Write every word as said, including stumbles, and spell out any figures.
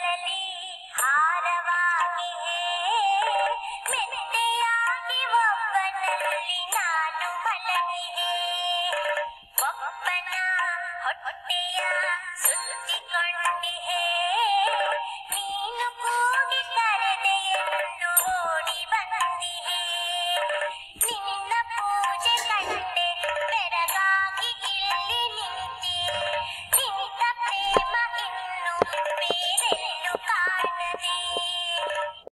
ಒಬ್ಬನಲ್ಲಿ ಹಾರವಾಗಿ ಮೆತ್ತೆಯಾಗಿ ಒಬ್ಬನಲ್ಲಿ ನಾನು ಮಲಗಿದೆ. ಒಬ್ಬನ ಹೊಟ್ಟೆಯ ಸುತ್ತಿಕೊಂಡಿಹೆ